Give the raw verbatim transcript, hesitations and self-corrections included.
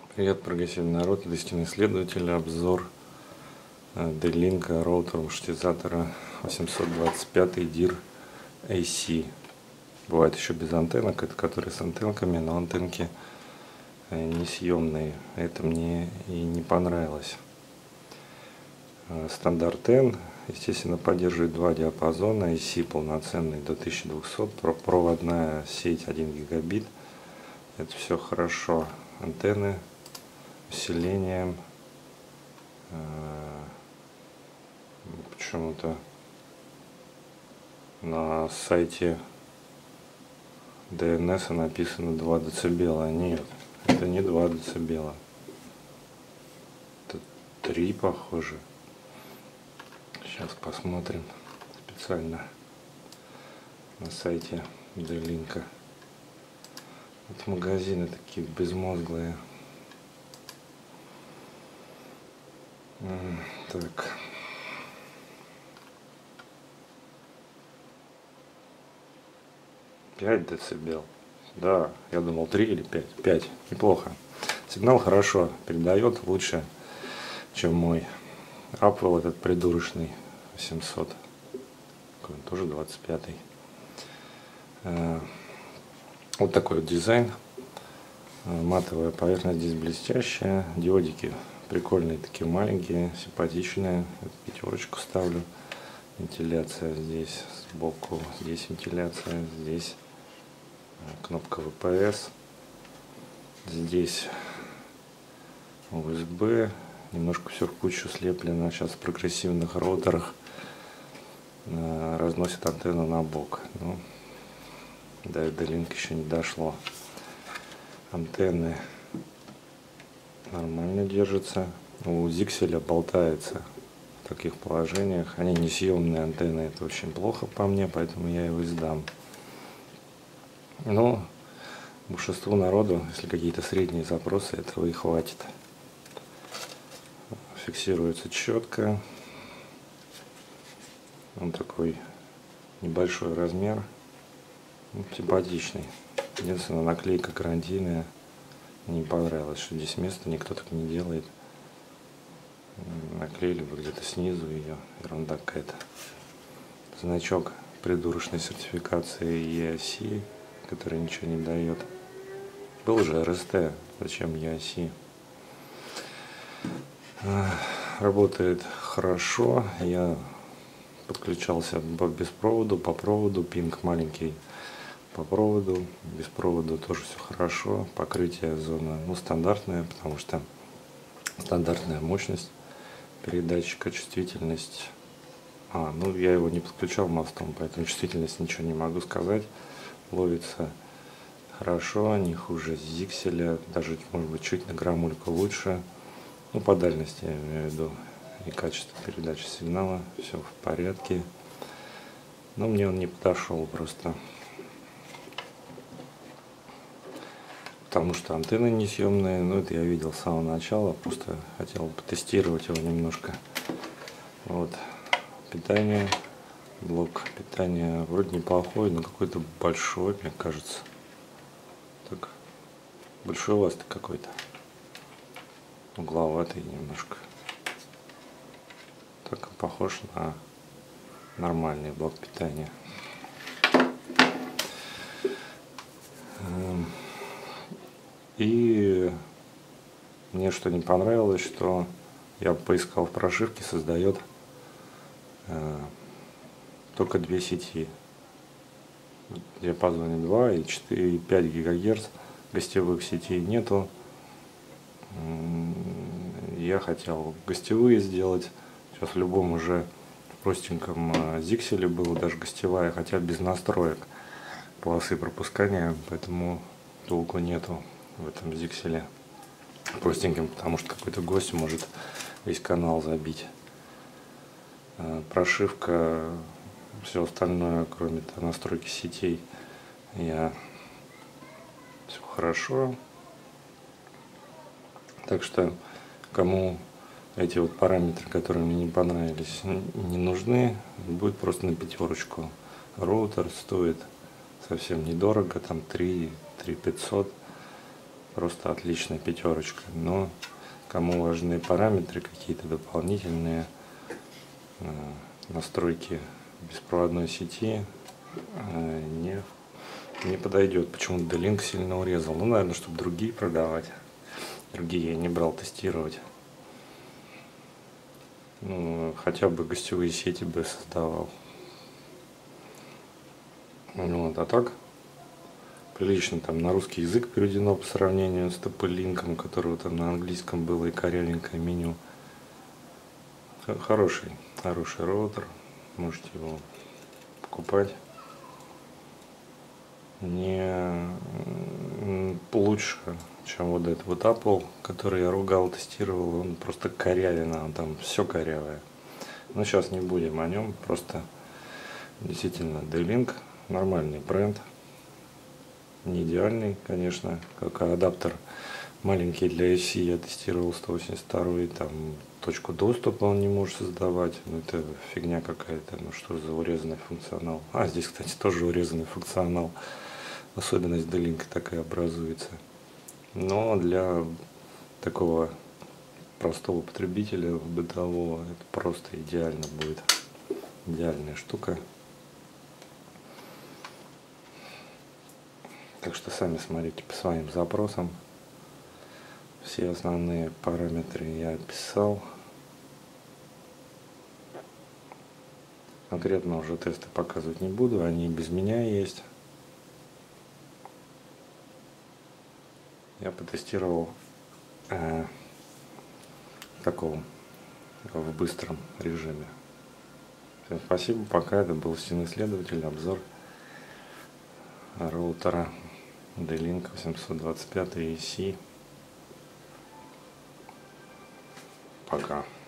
Привет, прогрессивный народ, это истинный исследователь. Обзор D-Link роутера маршрутизатора восемьсот двадцать пять дир эй си. Бывает еще без антеннок, это которые с антенками, но антенки несъемные. Это мне и не понравилось. Стандарт N, естественно, поддерживает два диапазона, эй си полноценный до тысячи двухсот, проводная сеть один гигабит. Это все хорошо. Антенны усилением почему-то на сайте ди эн эс написано два децибела. Нет, это не два децибела, это три, похоже. Сейчас посмотрим специально на сайте D-Link. Вот магазины такие безмозглые. Так. пять децибел. Да, я думал три или пять. пять. Неплохо. Сигнал хорошо передает, лучше, чем мой Apple, этот придурочный восемьсот. Он тоже двадцать пятый. Вот такой вот дизайн. Матовая поверхность здесь блестящая. Диодики прикольные, такие маленькие, симпатичные. Пятерочку ставлю. Вентиляция здесь сбоку, здесь вентиляция, здесь кнопка вэ пэ эс, здесь ю эс би. Немножко все в кучу слеплено. Сейчас в прогрессивных роутерах разносит антенну на бок. Ну, до D-Link еще не дошло. Антенны нормально держатся. У Zixel болтается в таких положениях. Они несъемные антенны, это очень плохо по мне, поэтому я его издам. Но большинству народу, если какие-то средние запросы, этого и хватит. Фиксируется четко. Он такой небольшой размер, ну, симпатичный. Единственное, наклейка гарантийная. Не понравилось, что здесь место никто так не делает. Наклеили бы где-то снизу ее, ерунда какая-то. Значок придурочной сертификации и эй си, который ничего не дает. Был же эр эс ти, зачем и эй си? Работает хорошо. Я подключался без провода, по проводу, пинг маленький по проводу, без провода тоже все хорошо. Покрытие зона, ну, стандартная, потому что стандартная мощность передатчика, чувствительность. А, ну я его не подключал мостом, поэтому чувствительность ничего не могу сказать. Ловится хорошо, не хуже Zixel, даже может быть чуть на граммульку лучше. Ну, по дальности я имею в виду, и качество передачи сигнала, все в порядке. Но мне он не подошел просто. Потому что антенны несъемные, ну это я видел с самого начала, просто хотел потестировать его немножко. Вот, питание, блок питания вроде неплохой, но какой-то большой, мне кажется. Так, большой какой-то, угловатый немножко. Так похож на нормальный блок питания. И мне что не понравилось, что я поискал в прошивке, создает э, только две сети. В диапазоне два и четыре и пять гигагерц. Гостевых сетей нету. Я хотел гостевые сделать. Сейчас в любом уже простеньком Zixel было даже гостевая, хотя без настроек полосы пропускания, поэтому толку нету в этом Zixel простеньким, потому что какой-то гость может весь канал забить. Прошивка, все остальное, кроме настройки сетей, я все хорошо. Так что кому эти вот параметры, которые мне не понравились, не нужны, будет просто на пятерочку. Роутер стоит совсем недорого, там три тысячи пятьсот. просто отличная пятерочка. Но кому важны параметры какие-то дополнительные, настройки беспроводной сети, не, не подойдет. Почему-то D-Link сильно урезал. Ну, наверное, чтобы другие продавать. Другие я не брал тестировать. Ну, хотя бы гостевые сети бы создавал. Вот, а так прилично там на русский язык переведено по сравнению с ти пи-линком, которого там на английском было и корявенькое меню. Хороший, хороший роутер, можете его покупать. Не лучше, чем вот этот вот Apple, который я ругал, тестировал, он просто корявина, он там все корявое. Но сейчас не будем о нем, просто действительно D-Link, нормальный бренд. Не идеальный, конечно, как адаптер маленький для эф си я тестировал сто восемьдесят два, там точку доступа он не может создавать, ну это фигня какая-то, ну что за урезанный функционал. А здесь, кстати, тоже урезанный функционал, особенность D-Link такая образуется. Но для такого простого потребителя бытового это просто идеально будет, идеальная штука. Так что сами смотрите по своим запросам. Все основные параметры я описал. Конкретно уже тесты показывать не буду, они без меня есть. Я потестировал э, такого в быстром режиме. Всем спасибо, пока. Это был Стен Исследователь, обзор роутера D-Link восемьсот двадцать пять и си. Пока.